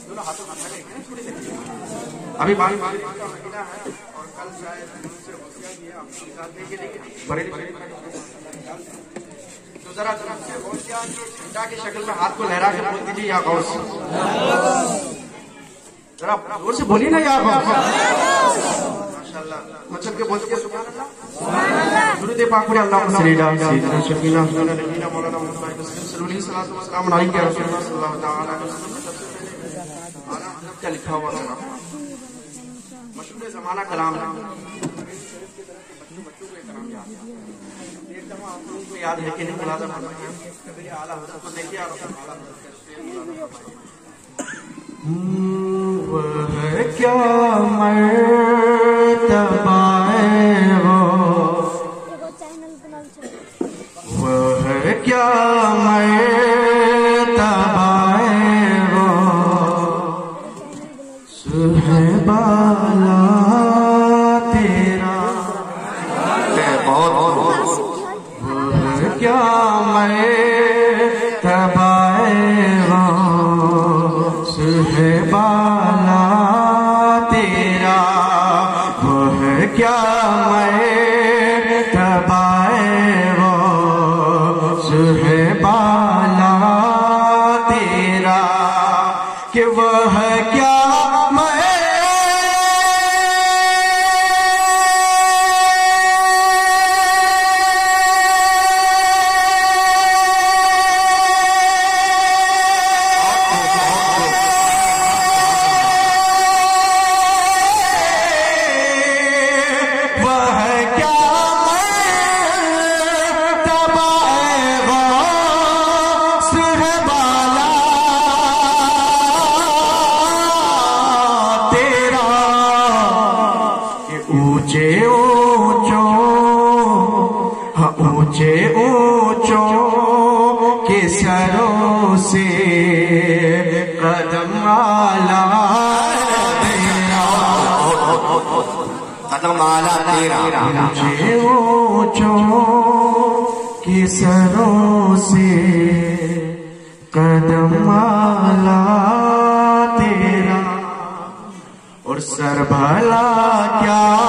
अभी बारी का महीना है और कल शायद से आपको निकालने के लिए बड़े तो जरा तरफ से झंडा की शक्ल में हाथ को लहरा के बोल दीजिए या गौस। जरा जोर से बोलिए ना यार। माशाल्लाह मतलब के बोल के सुभान अल्लाह गुरुदेव पाक ने अल्लाह सल्लल्लाहु अलैहि वसल्लम शकीला नबीना मौलाना मुहम्मद सल्लल्लाहु अलैहि वसल्लम अलैहि रसूलुल्लाह सल्लल्लाहु ताला अलैहि वसल्लम क्या लिखा हुआ है मशहूर जमाना कलाम है। बच्चों को कलाम याद है एकदम आप लोगों को याद है कि नहीं मुलाजा फरमाइए कभी आला हज़रत को देखिए और आला वह क्या मर्तबा है वह क्या मर्तबा है सुहबाला तेरा बहुत वह क्या मर्तबा है सुहबाला तेरा वह क्या मर्तबा है सुहबाला तेरा कि वह क्या ऊंचे ऊंचों के सरों से कदम आला तेरा कदम आला तेरा ऊंचे ऊंचों के सरों से कदम आला तेरा और सर भला क्या